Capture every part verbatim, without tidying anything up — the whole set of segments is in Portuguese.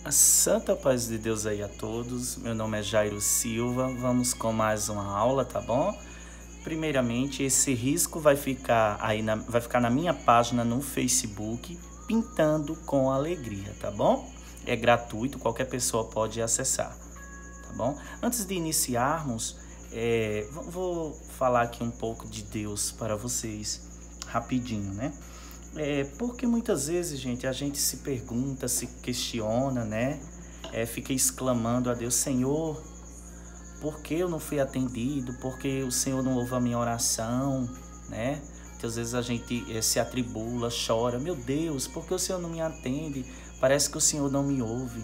A santa paz de Deus aí a todos. Meu nome é Jairo Silva. Vamos com mais uma aula, tá bom? Primeiramente, esse risco vai ficar aí na, vai ficar na minha página no Facebook, Pintando com Alegria, tá bom? É gratuito, qualquer pessoa pode acessar, tá bom? Antes de iniciarmos, é, vou falar aqui um pouco de Deus para vocês, rapidinho, né? É, porque muitas vezes, gente, a gente se pergunta, se questiona, né? É, fica exclamando a Deus: Senhor, por que eu não fui atendido? Por que o Senhor não ouve a minha oração, né? Muitas vezes a gente é, se atribula, chora: meu Deus, por que o Senhor não me atende? Parece que o Senhor não me ouve.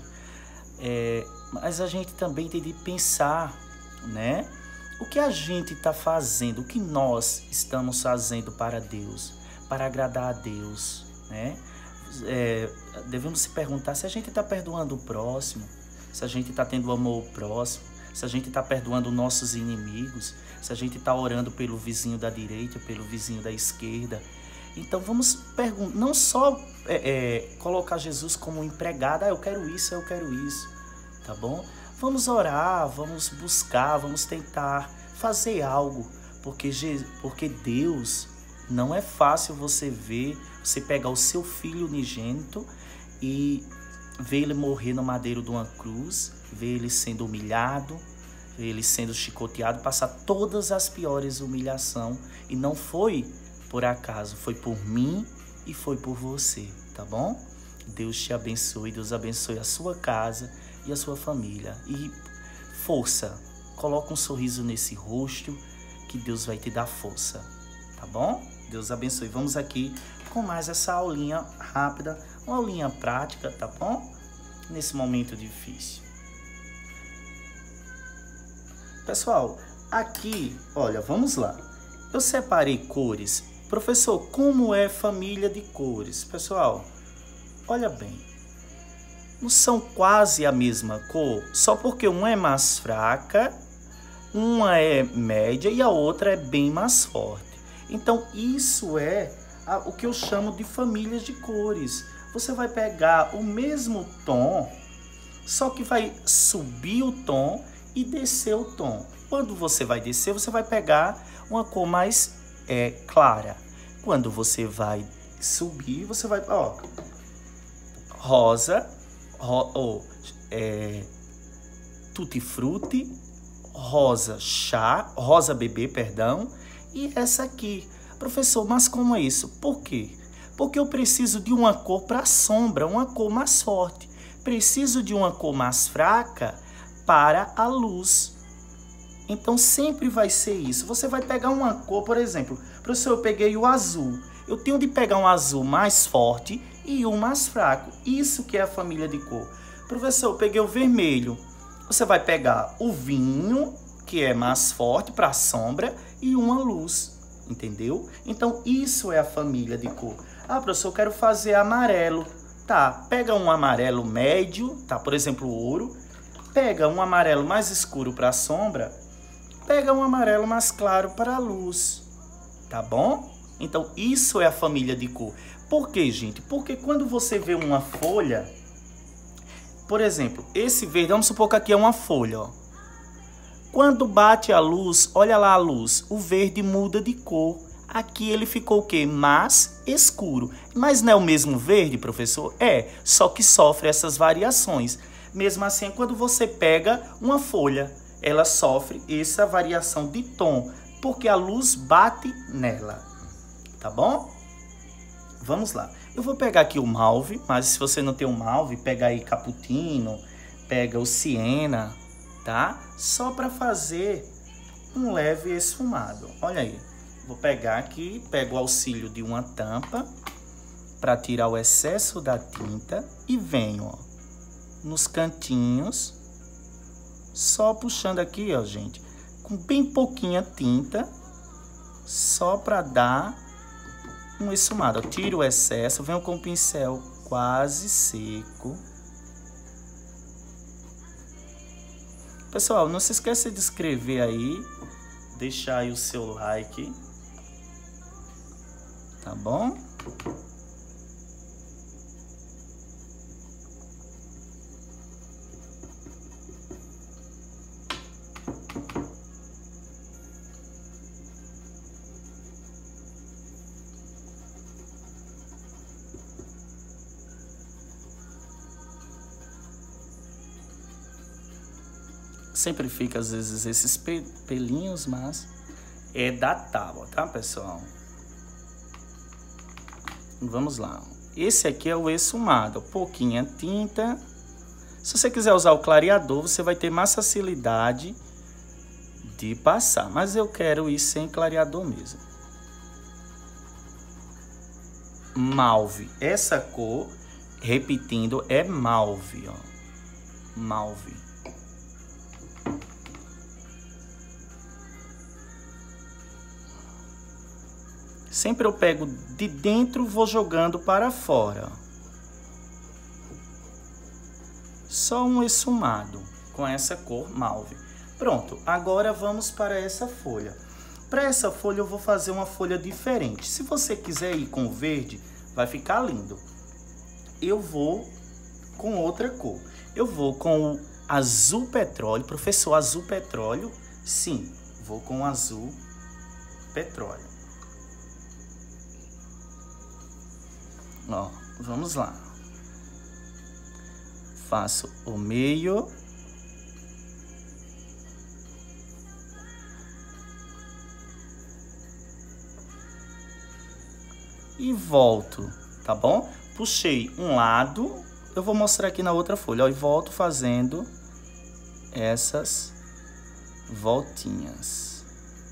É, mas a gente também tem de pensar, né? O que a gente está fazendo, o que nós estamos fazendo para Deus, para agradar a Deus, né? É, devemos se perguntar se a gente está perdoando o próximo, se a gente está tendo amor ao próximo, se a gente está perdoando nossos inimigos, se a gente está orando pelo vizinho da direita, pelo vizinho da esquerda. Então vamos perguntar, não só é, é, colocar Jesus como empregado: ah, eu quero isso, eu quero isso, tá bom? Vamos orar, vamos buscar, vamos tentar fazer algo, porque, porque Deus... Não é fácil você ver, você pegar o seu filho unigênito e ver ele morrer no madeiro de uma cruz, ver ele sendo humilhado, ver ele sendo chicoteado, passar todas as piores humilhações. E não foi por acaso, foi por mim e foi por você, tá bom? Deus te abençoe, Deus abençoe a sua casa e a sua família. E força, coloca um sorriso nesse rosto que Deus vai te dar força, tá bom? Deus abençoe. Vamos aqui com mais essa aulinha rápida, uma aulinha prática, tá bom? Nesse momento difícil. Pessoal, aqui, olha, vamos lá. Eu separei cores. Professor, como é família de cores? Pessoal, olha bem. Não são quase a mesma cor, só porque uma é mais fraca, uma é média e a outra é bem mais forte. Então, isso é a, o que eu chamo de famílias de cores. Você vai pegar o mesmo tom, só que vai subir o tom e descer o tom. Quando você vai descer, você vai pegar uma cor mais é, clara. Quando você vai subir, você vai... Ó, rosa, ro, oh, é, tutti frutti, rosa chá, rosa bebê, perdão, e essa aqui. Professor, mas como é isso? Por quê? Porque eu preciso de uma cor para sombra, uma cor mais forte. Preciso de uma cor mais fraca para a luz. Então sempre vai ser isso. Você vai pegar uma cor, por exemplo, professor, eu peguei o azul. Eu tenho de pegar um azul mais forte e um mais fraco. Isso que é a família de cor. Professor, eu peguei o vermelho. Você vai pegar o vinho, que é mais forte para a sombra, e uma luz, entendeu? Então, isso é a família de cor. Ah, professor, eu quero fazer amarelo. Tá, pega um amarelo médio, tá? Por exemplo, o ouro. Pega um amarelo mais escuro para a sombra. Pega um amarelo mais claro para a luz. Tá bom? Então, isso é a família de cor. Por quê, gente? Porque quando você vê uma folha... Por exemplo, esse verde, vamos supor que aqui é uma folha, ó. Quando bate a luz, olha lá a luz, o verde muda de cor. Aqui ele ficou o quê? Mais escuro. Mas não é o mesmo verde, professor? É, só que sofre essas variações. Mesmo assim, quando você pega uma folha, ela sofre essa variação de tom, porque a luz bate nela. Tá bom? Vamos lá. Eu vou pegar aqui o malve, mas se você não tem o malve, pega aí cappuccino, pega o siena, tá? Só para fazer um leve esfumado. Olha aí. Vou pegar aqui, pego o auxílio de uma tampa para tirar o excesso da tinta e venho, ó, nos cantinhos, só puxando aqui, ó, gente, com bem pouquinha tinta, só para dar um esfumado. Eu tiro o excesso, venho com o pincel quase seco. Pessoal, não se esqueça de inscrever aí, deixar aí o seu like, tá bom? Sempre fica, às vezes, esses pelinhos, mas é da tábua, tá, pessoal? Vamos lá. Esse aqui é o esfumado, pouquinha tinta. Se você quiser usar o clareador, você vai ter mais facilidade de passar. Mas eu quero ir sem clareador mesmo. Mauve. Essa cor, repetindo, é mauve, ó. Mauve. Sempre eu pego de dentro, vou jogando para fora. Só um esfumado com essa cor mauve. Pronto, agora vamos para essa folha. Para essa folha eu vou fazer uma folha diferente. Se você quiser ir com o verde, vai ficar lindo. Eu vou com outra cor. Eu vou com o azul petróleo. Professor, azul petróleo? Sim, vou com o azul petróleo. Ó, vamos lá. Faço o meio. E volto, tá bom? Puxei um lado, eu vou mostrar aqui na outra folha, ó, e volto fazendo essas voltinhas.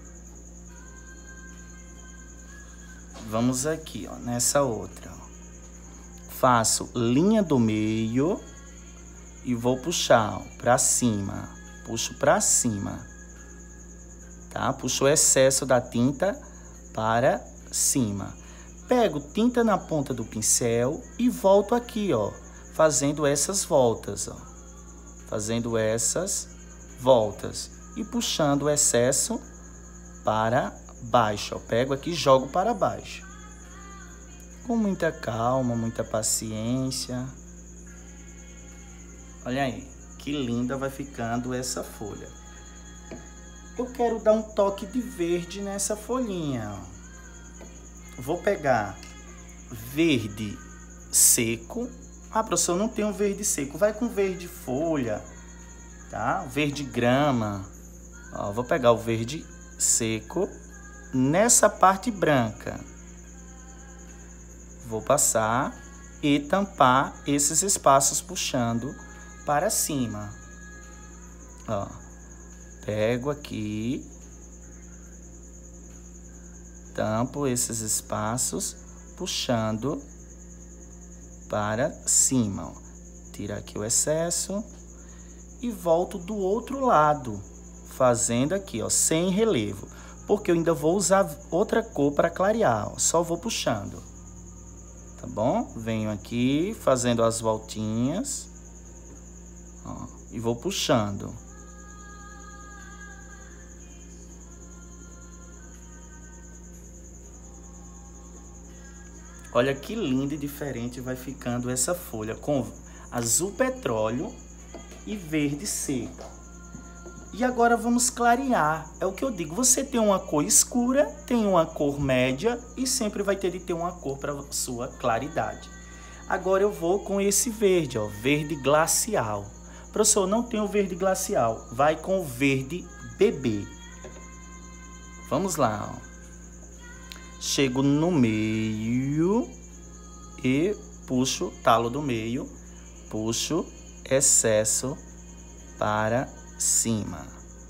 Vamos aqui, ó, nessa outra, ó. Faço linha do meio e vou puxar, ó, pra cima. Puxo pra cima, tá? Puxo o excesso da tinta para cima. Pego tinta na ponta do pincel e volto aqui, ó, fazendo essas voltas, ó. Fazendo essas voltas e puxando o excesso para baixo, ó. Pego aqui e jogo para baixo. Com muita calma, muita paciência. Olha aí, que linda vai ficando essa folha. Eu quero dar um toque de verde nessa folhinha, ó. Vou pegar verde seco. Ah, professor, eu não tenho verde seco. Vai com verde folha, tá? Verde grama. Ó, vou pegar o verde seco nessa parte branca. Vou passar e tampar esses espaços puxando para cima. Ó, pego aqui. Tampo esses espaços, puxando para cima, ó. Tira aqui o excesso e volto do outro lado, fazendo aqui, ó, sem relevo, porque eu ainda vou usar outra cor para clarear, ó. Só vou puxando, tá bom? Venho aqui fazendo as voltinhas, ó, e vou puxando. Olha que linda e diferente vai ficando essa folha com azul petróleo e verde seco. E agora vamos clarear. É o que eu digo, você tem uma cor escura, tem uma cor média e sempre vai ter de ter uma cor para sua claridade. Agora eu vou com esse verde, ó, verde glacial. Professor, não tem o verde glacial, vai com o verde bebê. Vamos lá, ó. Chego no meio e puxo o talo do meio, puxo excesso para cima.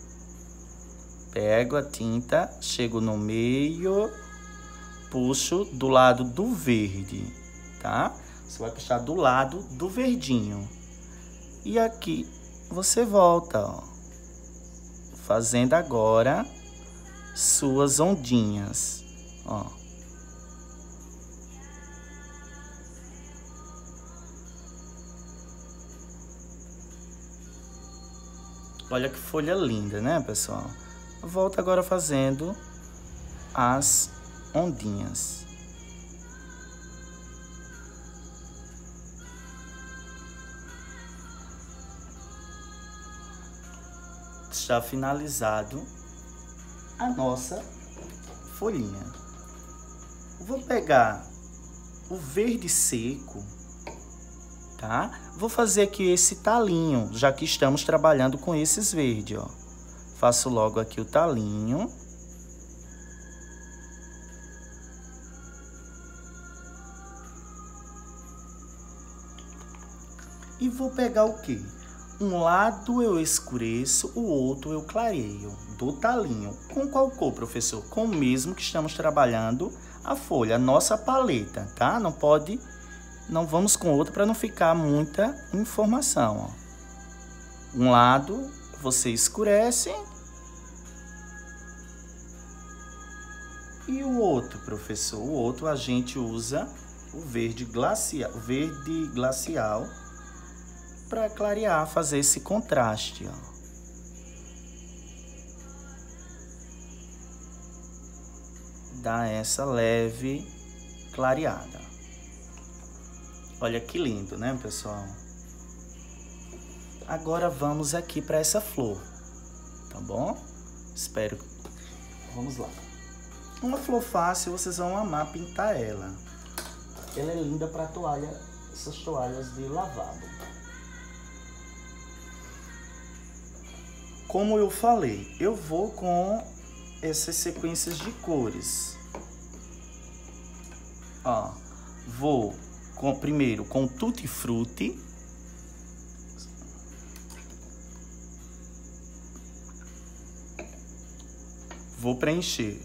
Pego a tinta, chego no meio, puxo do lado do verde, tá? Você vai puxar do lado do verdinho. E aqui você volta, ó, fazendo agora suas ondinhas. Ó. Olha que folha linda, né, pessoal? Volto agora fazendo as ondinhas. Já finalizado a nossa folhinha. Vou pegar o verde seco tá? Vou fazer aqui esse talinho, já que estamos trabalhando com esses verdes, ó. Faço logo aqui o talinho. E vou pegar o quê? Um lado eu escureço, o outro eu clareio, do talinho. Com qual cor, professor? Com o mesmo que estamos trabalhando a folha, a nossa paleta, tá? Não pode, não vamos com outro para não ficar muita informação, ó. Um lado você escurece e o outro, professor, o outro a gente usa o verde glacial, verde glacial para clarear, fazer esse contraste, ó. Dá essa leve clareada. Olha que lindo, né, pessoal? Agora vamos aqui para essa flor, tá bom? Espero. Vamos lá. Uma flor fácil, vocês vão amar pintar ela. Ela é linda para toalha, essas toalhas de lavabo. Como eu falei, eu vou com essas sequências de cores. Ó, vou com, primeiro com Tutti Frutti. Vou preencher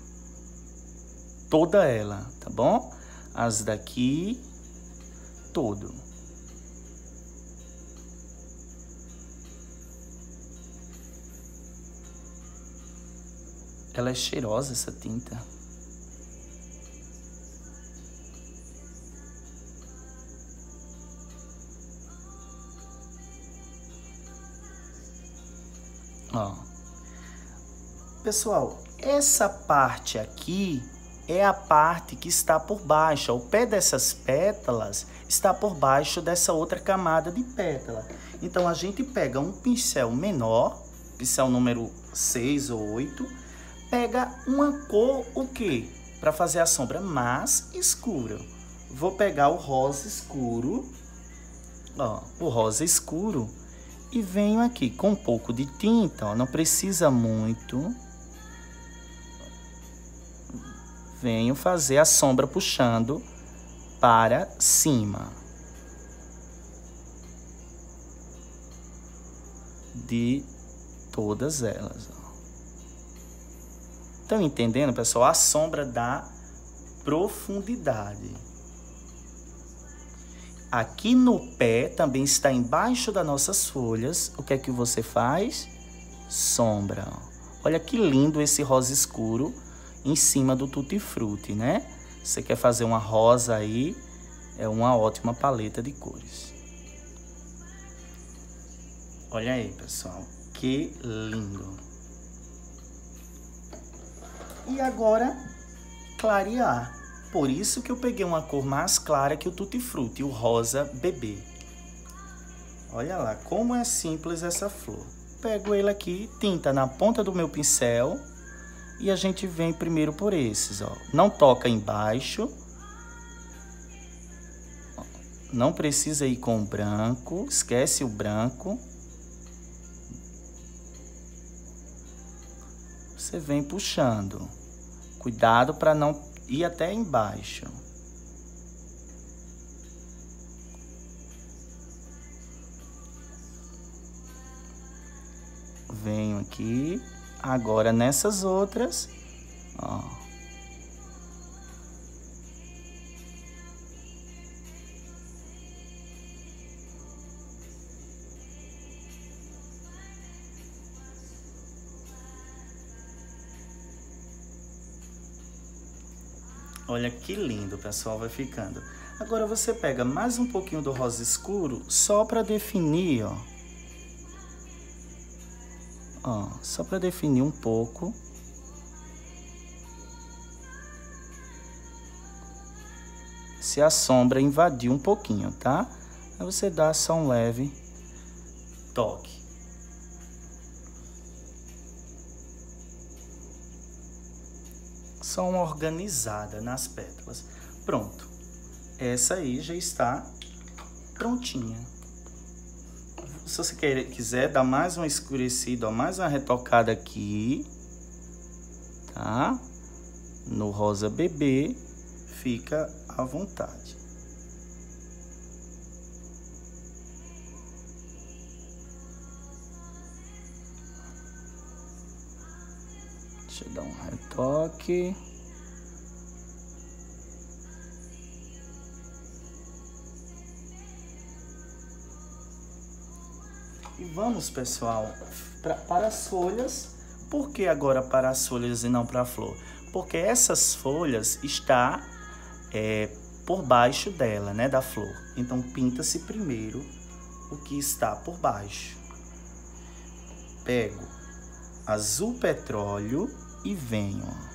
toda ela, tá bom? As daqui, todo. Ela é cheirosa, essa tinta. Ó. Pessoal, essa parte aqui é a parte que está por baixo. O pé dessas pétalas está por baixo dessa outra camada de pétala. Então, a gente pega um pincel menor, pincel número seis ou oito, pega uma cor, o quê? Para fazer a sombra mais escura. Vou pegar o rosa escuro, ó, o rosa escuro, e venho aqui com um pouco de tinta, ó, não precisa muito. Venho fazer a sombra puxando para cima de todas elas, ó. Estão entendendo, pessoal? A sombra dá profundidade. Aqui no pé, também está embaixo das nossas folhas. O que é que você faz? Sombra. Olha que lindo esse rosa escuro em cima do Tutti Frutti, né? Você quer fazer uma rosa aí, é uma ótima paleta de cores. Olha aí, pessoal, que lindo. E agora, clarear. Por isso que eu peguei uma cor mais clara que o Tutti Frutti, o rosa bebê. Olha lá, como é simples essa flor. Pego ele aqui, tinta na ponta do meu pincel, e a gente vem primeiro por esses, ó. Não toca embaixo. Não precisa ir com o branco, esquece o branco. Você vem puxando. Cuidado para não ir até embaixo. Venho aqui. Agora nessas outras, ó. Olha que lindo, pessoal, vai ficando. Agora você pega mais um pouquinho do rosa escuro só para definir, ó. Ó, só para definir um pouco. Se a sombra invadir um pouquinho, tá? Aí você dá só um leve toque. Só uma organizada nas pétalas. Pronto. Essa aí já está prontinha. Se você quer, quiser dar mais uma escurecida, ó, mais uma retocada aqui, tá? No rosa bebê, fica à vontade. Deixa eu dar um retoque. E vamos, pessoal, pra, para as folhas. Por que agora para as folhas e não para a flor? Porque essas folhas estão é, por baixo dela, né, da flor. Então, pinta-se primeiro o que está por baixo. Pego azul petróleo e venho, ó,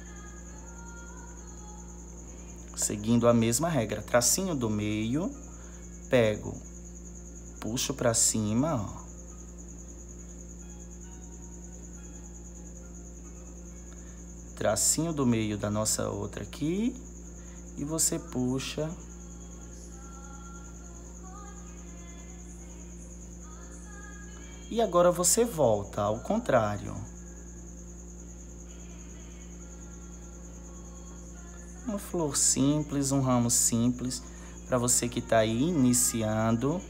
seguindo a mesma regra. Tracinho do meio, pego, puxo para cima, ó. Tracinho do meio da nossa outra aqui, e você puxa e agora você volta ao contrário. Uma flor simples, um ramo simples para você que está aí iniciando.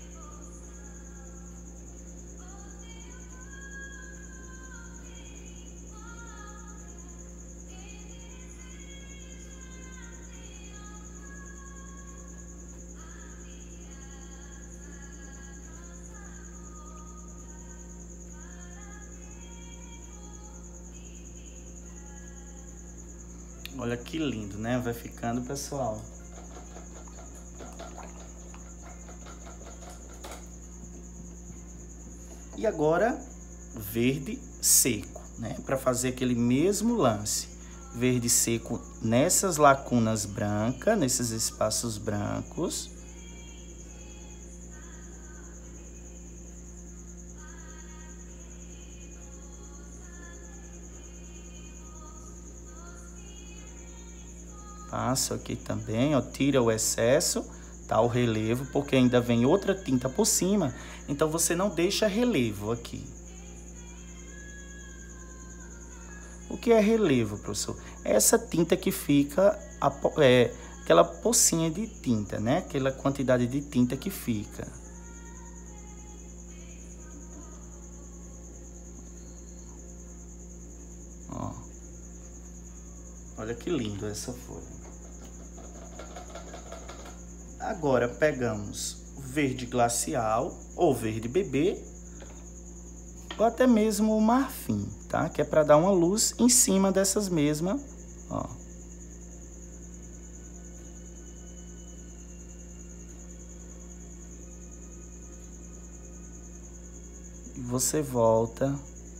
Olha que lindo, né? Vai ficando, pessoal. E agora, verde seco, né? Para fazer aquele mesmo lance. Verde seco nessas lacunas brancas, nesses espaços brancos. Passo aqui também, ó, tira o excesso, tá? O relevo, porque ainda vem outra tinta por cima, então você não deixa relevo aqui. O que é relevo, professor? É essa tinta que fica, é, aquela pocinha de tinta, né? Aquela quantidade de tinta que fica. Ó. Olha que lindo essa folha. Agora pegamos o verde glacial ou verde bebê, ou até mesmo o marfim, tá? Que é para dar uma luz em cima dessas mesmas, ó. E você volta.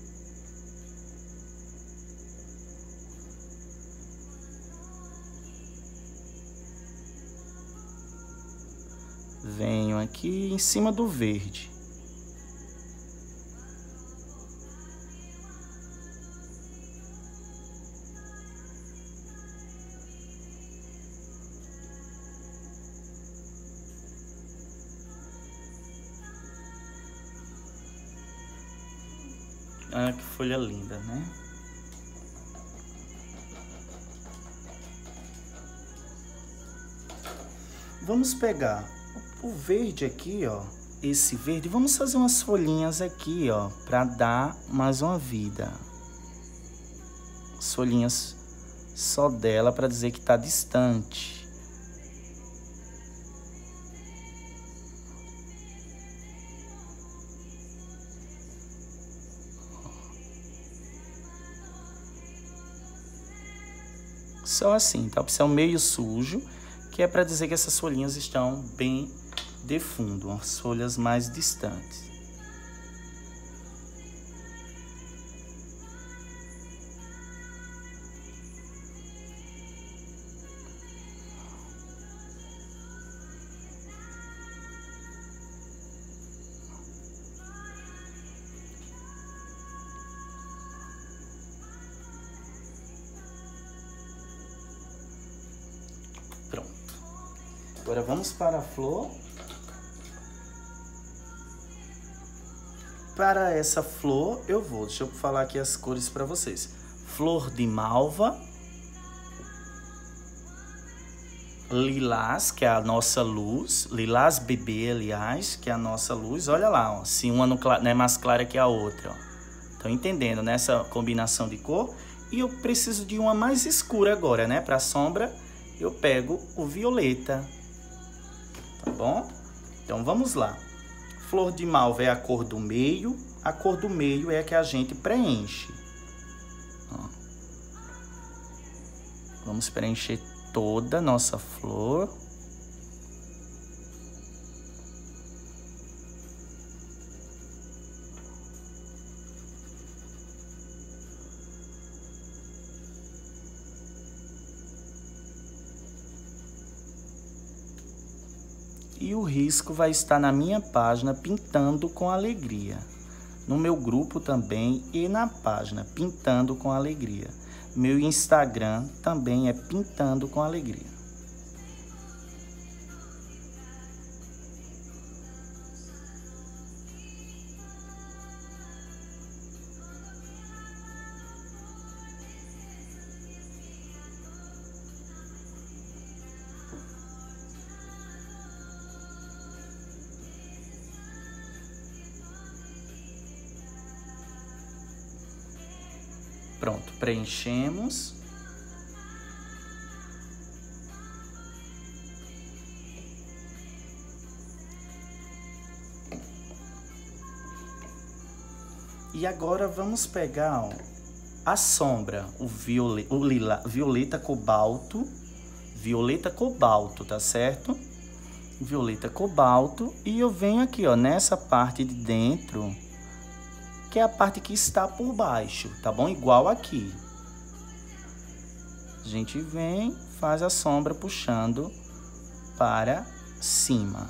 Venho aqui em cima do verde. Olha que folha linda, né? Vamos pegar o verde aqui, ó, esse verde, vamos fazer umas folhinhas aqui, ó, para dar mais uma vida. As folhinhas só dela para dizer que tá distante. Só assim, tá? Precisa um meio sujo, que é para dizer que essas folhinhas estão bem de fundo, as folhas mais distantes. Pronto. Agora vamos para a flor. para essa flor, eu vou, deixa eu falar aqui as cores para vocês. Flor de malva, lilás, que é a nossa luz, lilás bebê, aliás, que é a nossa luz. Olha lá, ó, se uma não é mais clara que a outra, ó. Estão entendendo nessa combinação de cor? E eu preciso de uma mais escura agora, né? Para sombra, eu pego o violeta, tá bom? Então, vamos lá. Flor de malva é a cor do meio, a cor do meio é a que a gente preenche. Ó. Vamos preencher toda a nossa flor. E o risco vai estar na minha página Pintando com Alegria. No meu grupo também e na página Pintando com Alegria. Meu Instagram também é Pintando com Alegria. Pronto, preenchemos. E agora vamos pegar, ó, a sombra, o, viole, o lila, violeta cobalto, violeta cobalto, tá certo? Violeta cobalto, e eu venho aqui, ó, nessa parte de dentro, que é a parte que está por baixo, tá bom? Igual aqui. A gente vem, faz a sombra puxando para cima.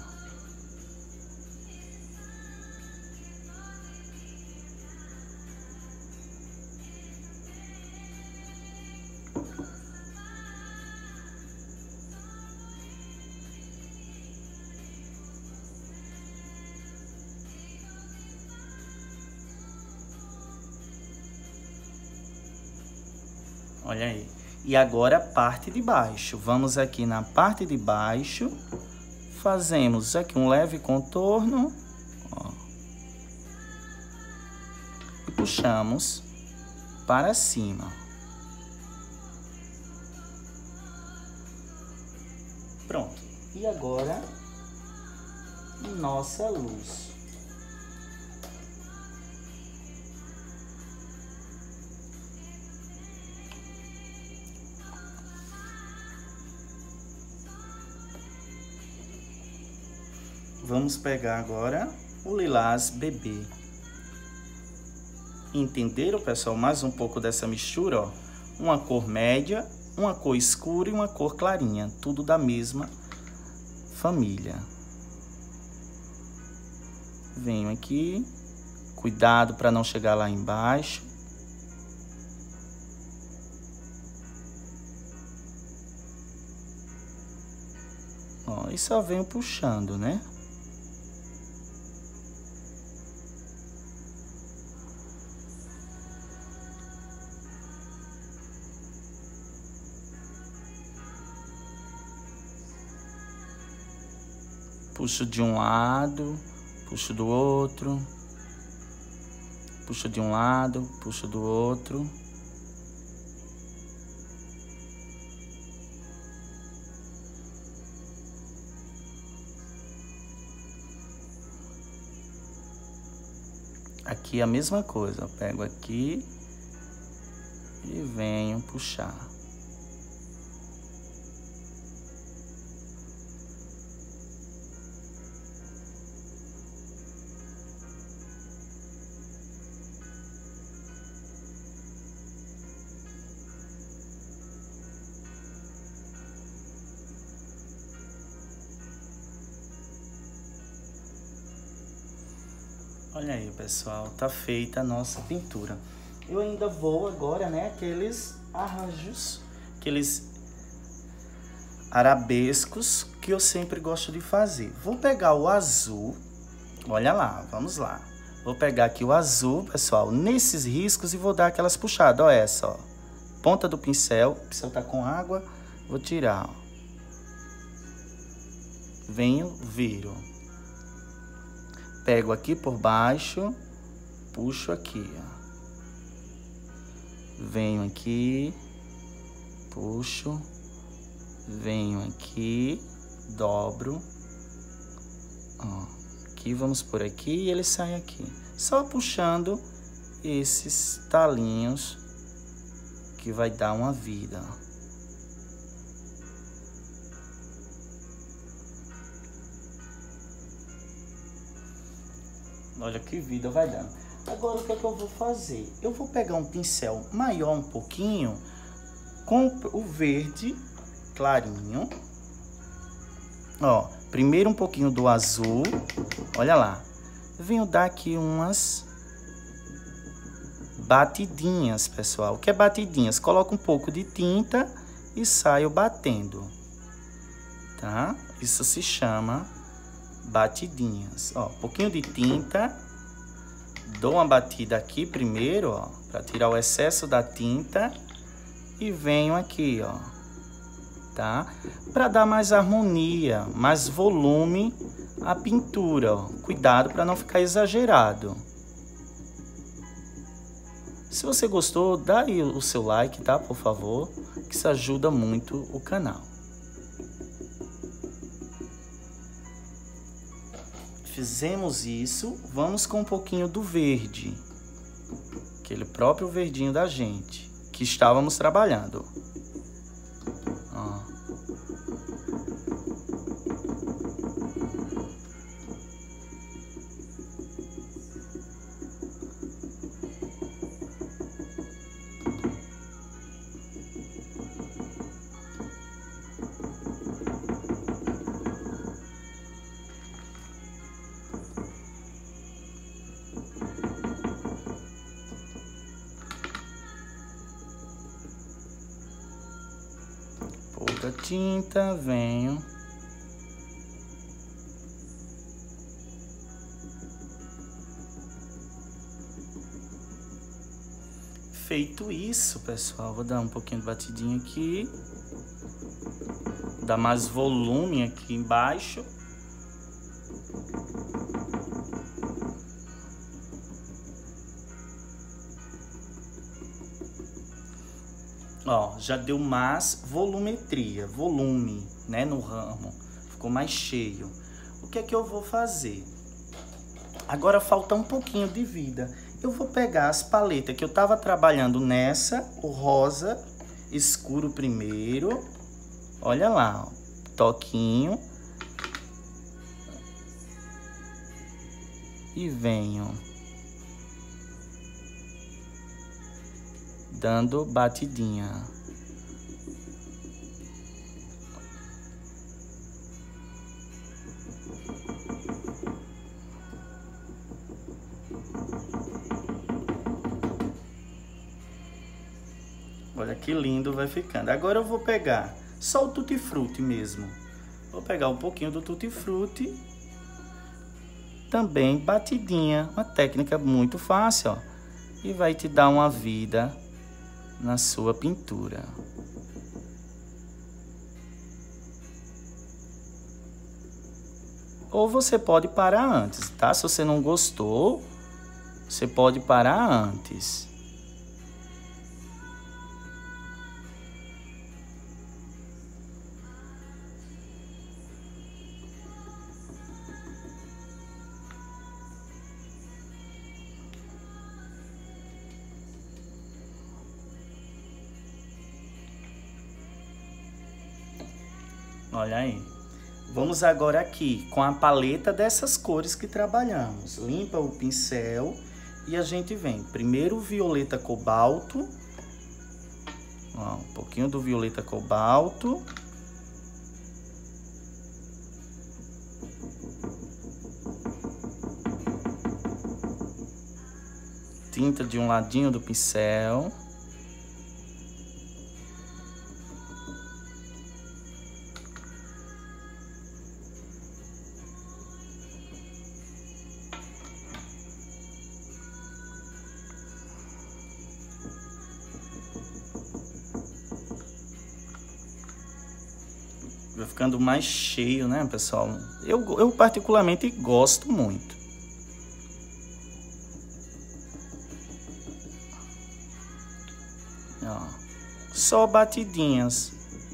Olha aí. E agora a parte de baixo. Vamos aqui na parte de baixo. Fazemos aqui um leve contorno. Ó, e puxamos para cima. Pronto. E agora, nossa luz. Vamos pegar agora o lilás bebê. Entenderam, pessoal? Mais um pouco dessa mistura, ó. Uma cor média, uma cor escura e uma cor clarinha. Tudo da mesma família. Venho aqui. Cuidado para não chegar lá embaixo. Ó, e só venho puxando, né? Puxo de um lado, puxo do outro, puxo de um lado, puxo do outro. Aqui a mesma coisa, eu pego aqui e venho puxar. Olha aí, pessoal, tá feita a nossa pintura. Eu ainda vou agora, né, aqueles arranjos, aqueles arabescos que eu sempre gosto de fazer. Vou pegar o azul, olha lá, vamos lá. Vou pegar aqui o azul, pessoal, nesses riscos e vou dar aquelas puxadas. Ó essa, ó. Ponta do pincel. O pincel tá com água. Vou tirar, ó. Venho, viro. Pego aqui por baixo. Puxo aqui, ó. Venho aqui. Puxo. Venho aqui. Dobro. Ó. Aqui, vamos por aqui e ele sai aqui. Só puxando esses talinhos que vai dar uma vida. Olha que vida vai dando. Agora o que é que eu vou fazer? Eu vou pegar um pincel maior um pouquinho com o verde clarinho. Ó, primeiro um pouquinho do azul. Olha lá. Venho dar aqui umas batidinhas, pessoal. O que é batidinhas? Coloco um pouco de tinta e saio batendo. Tá? Isso se chama batidinhas. Ó, um pouquinho de tinta. Dou uma batida aqui primeiro, ó, para tirar o excesso da tinta. E venho aqui, ó. Tá? Para dar mais harmonia, mais volume à pintura, ó. Cuidado para não ficar exagerado. Se você gostou, dá aí o seu like, tá? Por favor, que isso ajuda muito o canal. Fizemos isso, vamos com um pouquinho do verde. Aquele próprio verdinho da gente, que estávamos trabalhando. Ó. Pouca tinta, venho. Feito isso, pessoal, vou dar um pouquinho de batidinha aqui. Dar mais volume aqui embaixo. Ó, já deu mais volumetria, volume, né, no ramo. Ficou mais cheio. O que é que eu vou fazer? Agora falta um pouquinho de vida. Eu vou pegar as paletas que eu tava trabalhando nessa, o rosa escuro primeiro. Olha lá, ó, toquinho. E venho dando batidinha. Olha que lindo vai ficando. Agora eu vou pegar só o Tutti Frutti mesmo. Vou pegar um pouquinho do Tutti Frutti. Também batidinha. Uma técnica muito fácil, ó. E vai te dar uma vida na sua pintura. Ou você pode parar antes, tá? Se você não gostou, você pode parar antes. Olha aí. Vamos agora aqui com a paleta dessas cores que trabalhamos. Limpa o pincel e a gente vem. Primeiro o violeta cobalto. Ó, um pouquinho do violeta cobalto. Tinta de um ladinho do pincel. ficando mais cheio, né, pessoal? Eu, eu particularmente gosto muito. Ó, só batidinhas.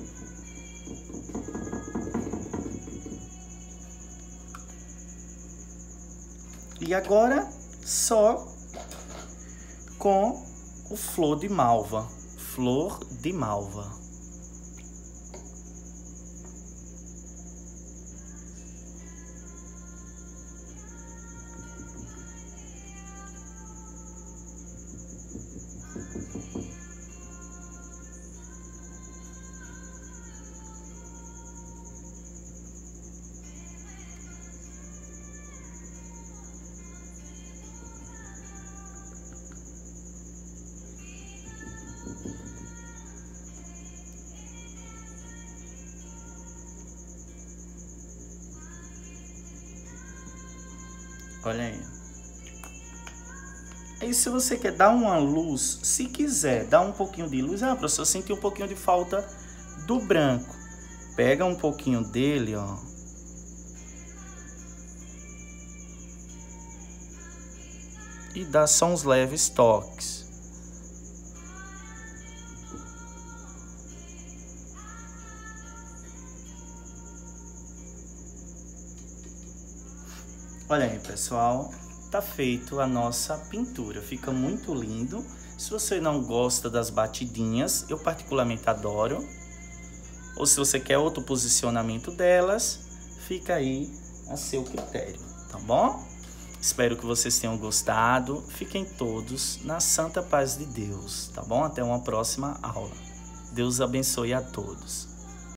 E agora, só com o flor de malva. Flor de malva. Olha aí. Aí se você quer dar uma luz, se quiser dar um pouquinho de luz, ah, professor, eu senti um pouquinho de falta do branco. Pega um pouquinho dele, ó. E dá só uns leves toques. Olha aí, pessoal, tá feito a nossa pintura, fica muito lindo. Se você não gosta das batidinhas, eu particularmente adoro. Ou se você quer outro posicionamento delas, fica aí a seu critério, tá bom? Espero que vocês tenham gostado. Fiquem todos na santa paz de Deus, tá bom? Até uma próxima aula. Deus abençoe a todos.